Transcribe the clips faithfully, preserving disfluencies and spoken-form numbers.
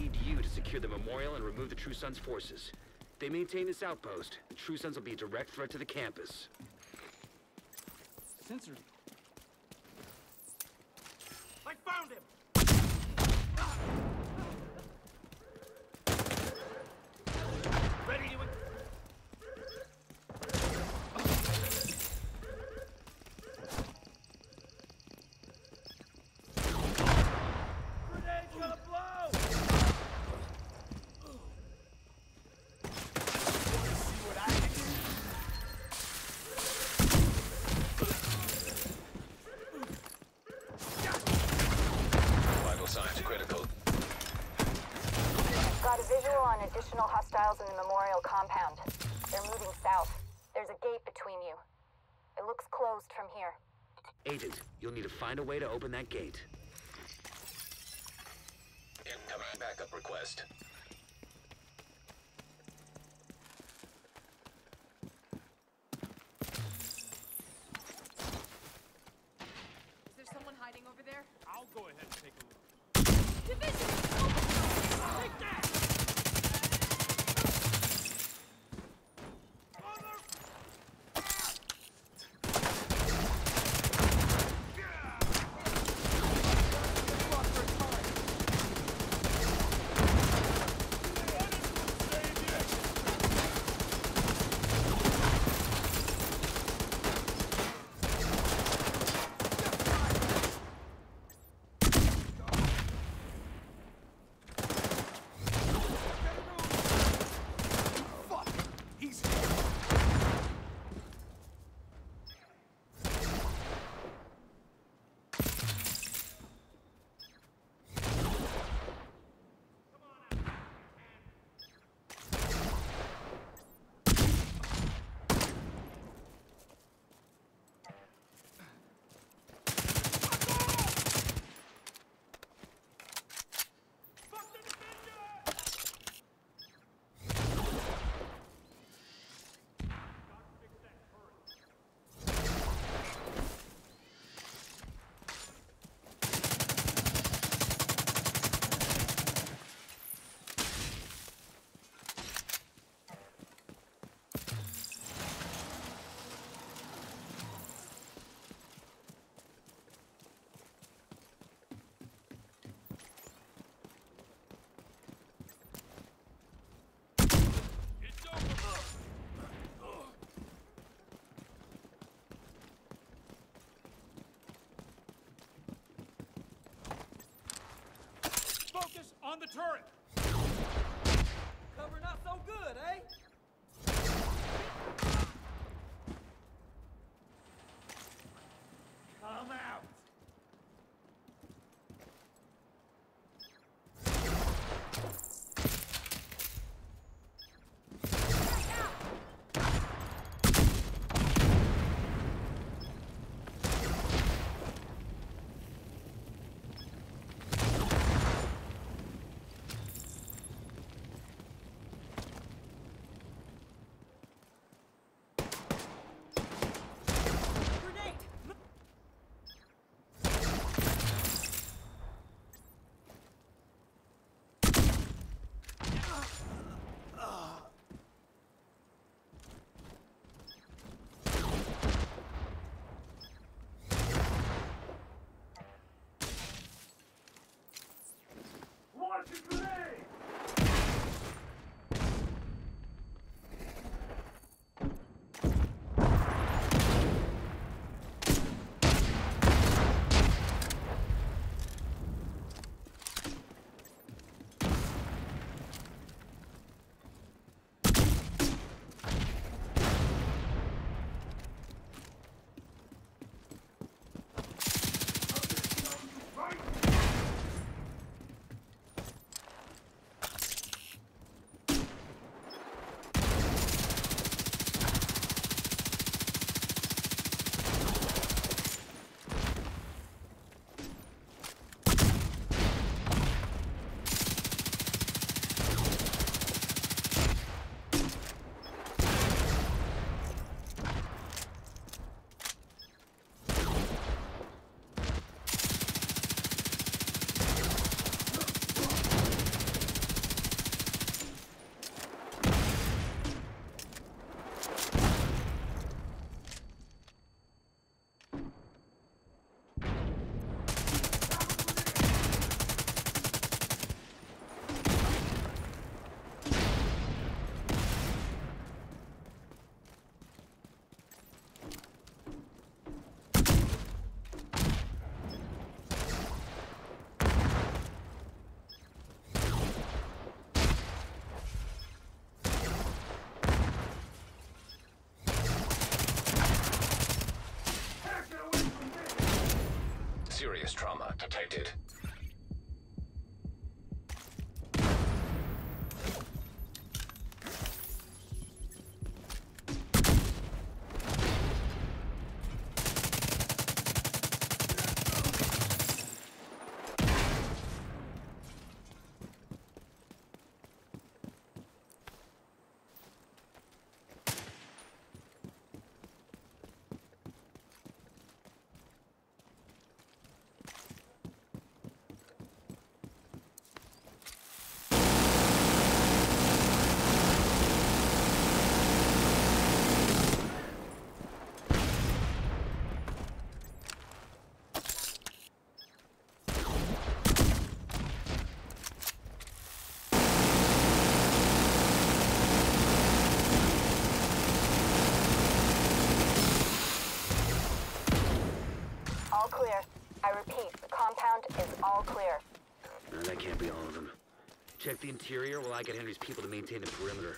need you to secure the memorial and remove the True Sons' forces. If they maintain this outpost, the True Sons will be a direct threat to the campus. Sensors. I found him! Ready to... Grenade's gonna blow! Wanna see what I can do? Vital signs critical. Got a visual on additional hostiles in the memorial compound. They're moving south. There's a gate between you. It looks closed from here. Agent, you'll need to find a way to open that gate. Incoming backup request. Is there someone hiding over there? I'll go ahead and take a look. Division! Take that! Focus on the turret! Cover not so good, eh? Come out! All clear. No, that can't be all of them. Check the interior while I get Henry's people to maintain the perimeter.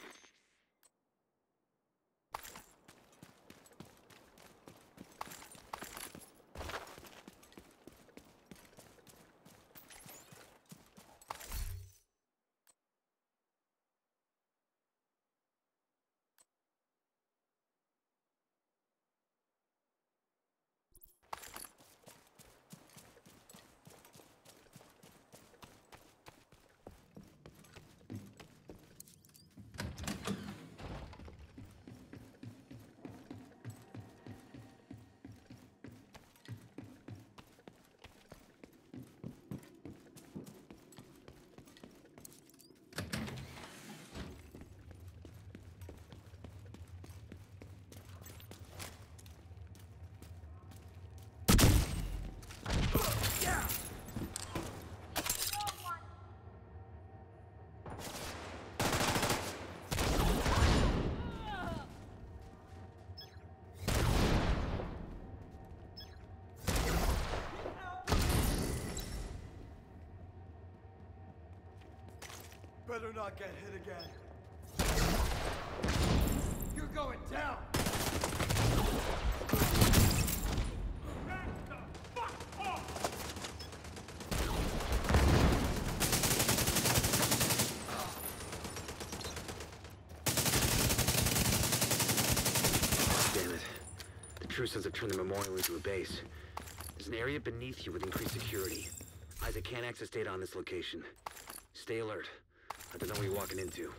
Better not get hit again. You're going down! Back the fuck off! Damn it. The True Sons have turned the memorial into a base. There's an area beneath you with increased security. Isaac can't access data on this location. Stay alert. I don't know what you're walking into.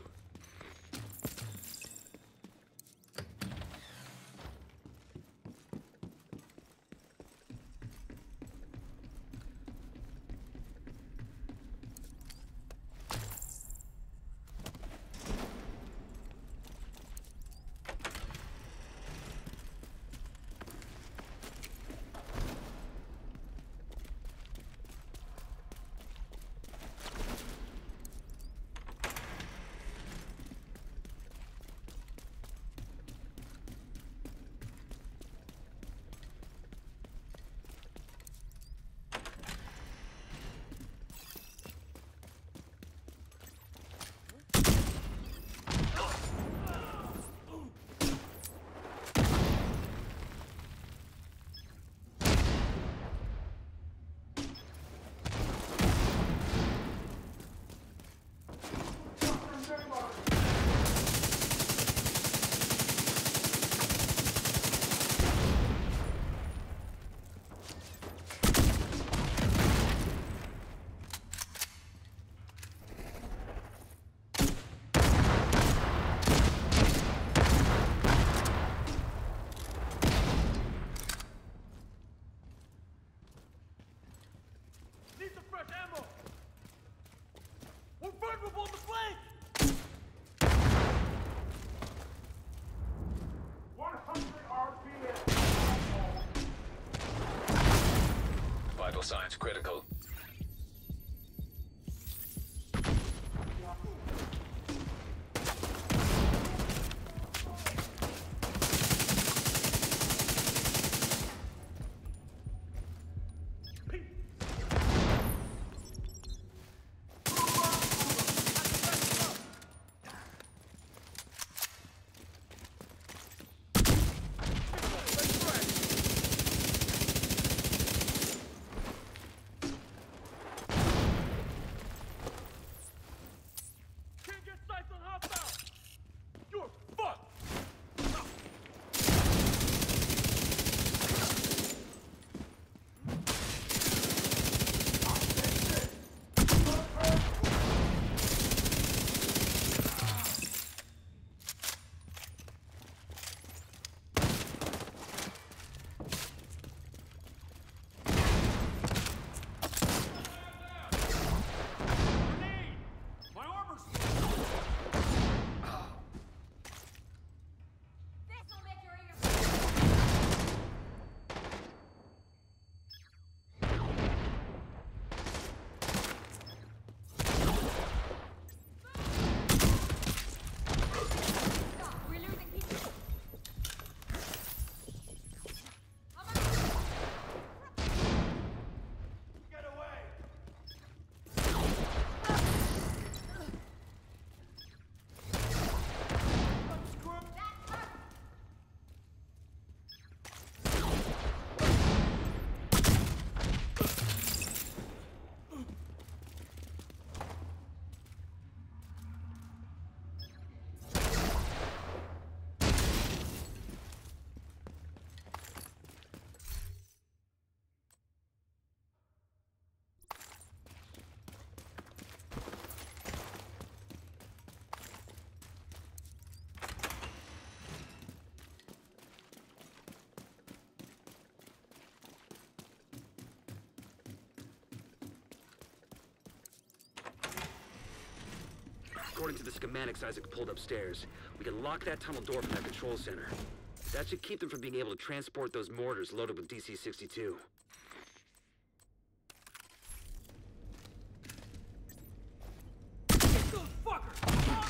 Need some fresh ammo! We're vulnerable on the flank! one hundred R P M! Vital signs critical. according to the schematics Isaac pulled upstairs, we can lock that tunnel door from that control center. That should keep them from being able to transport those mortars loaded with D C sixty-two. Get those fuckers!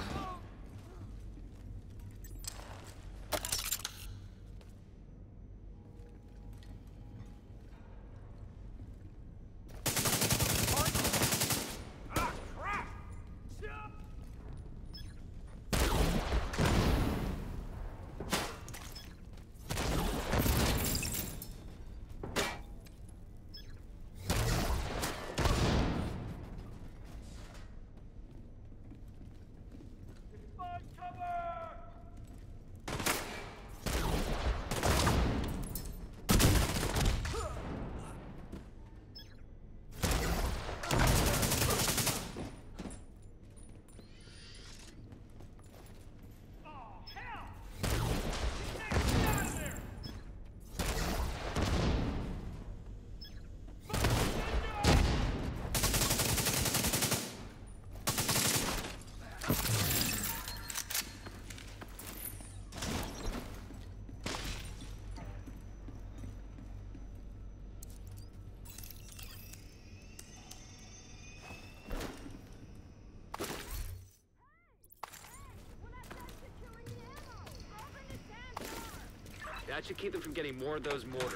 That should keep them from getting more of those mortars.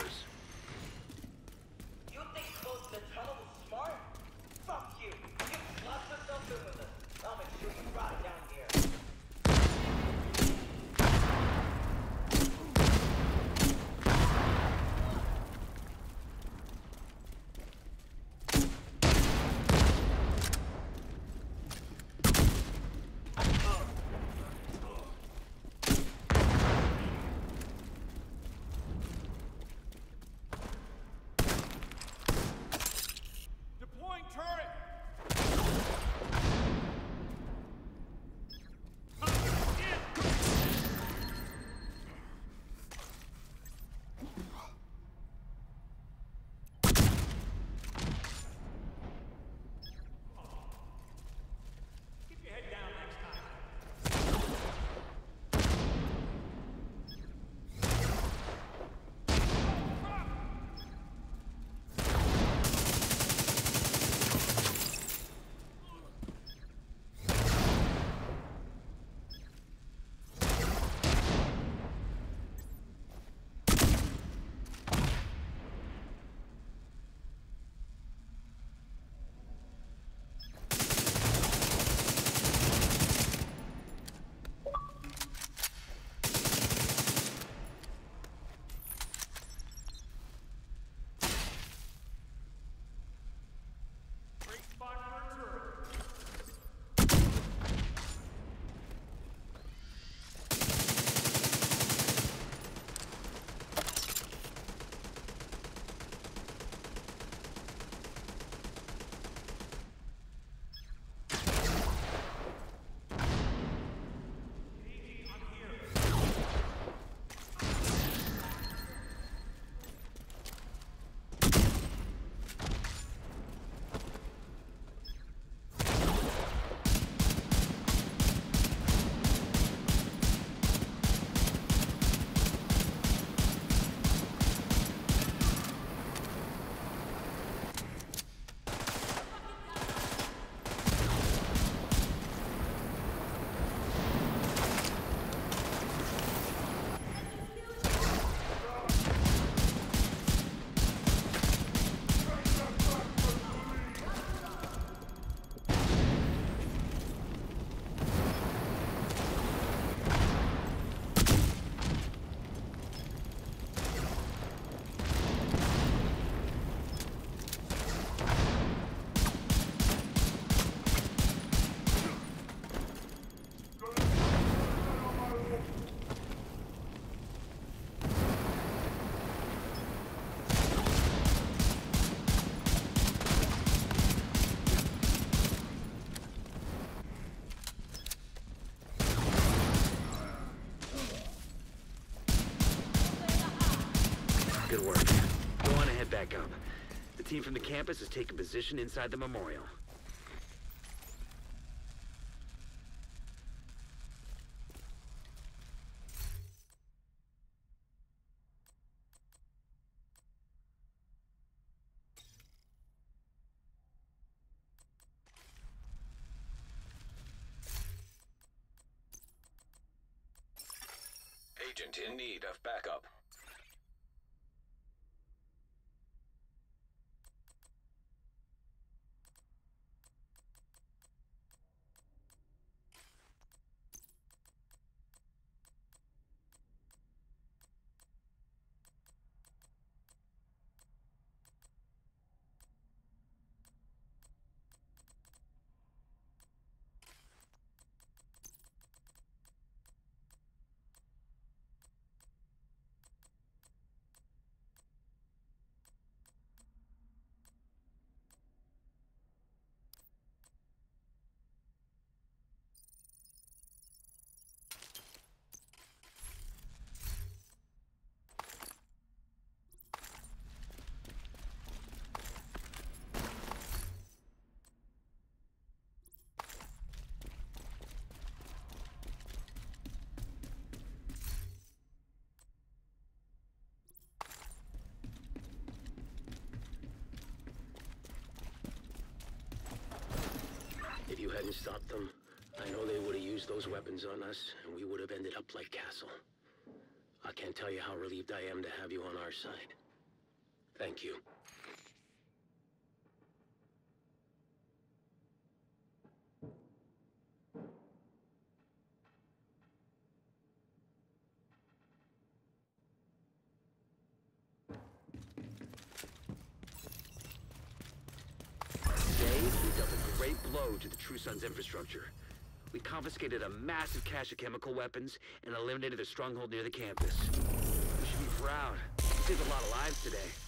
You think closing the tunnel was smart? Fuck you! You lost yourself in with us. I'll make sure you rot down here. Good work. Go on and head back up. The team from the campus has taken position inside the memorial. unit in need of backup. If you hadn't stopped them, I know they would have used those weapons on us, and we would have ended up like Castle. I can't tell you how relieved I am to have you on our side. Thank you. Today, we dealt a great blow to the True Sons infrastructure. We confiscated a massive cache of chemical weapons and eliminated their stronghold near the campus. We should be proud. We saved a lot of lives today.